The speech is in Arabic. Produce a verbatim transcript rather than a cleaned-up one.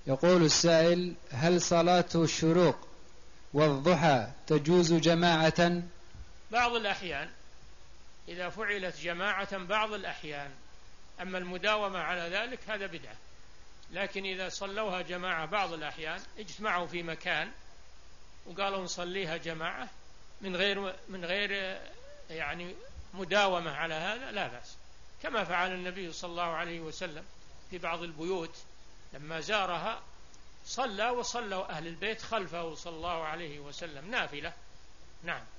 يقول السائل: هل صلاة الشروق والضحى تجوز جماعة؟ بعض الأحيان إذا فعلت جماعة بعض الأحيان، أما المداومة على ذلك هذا بدعة. لكن إذا صلوها جماعة بعض الأحيان، اجتمعوا في مكان وقالوا نصليها جماعة من غير من غير يعني مداومة على هذا، لا بأس، كما فعل النبي صلى الله عليه وسلم في بعض البيوت لما زارها صلى وصلوا أهل البيت خلفه صلى الله عليه وسلم نافلة. نعم.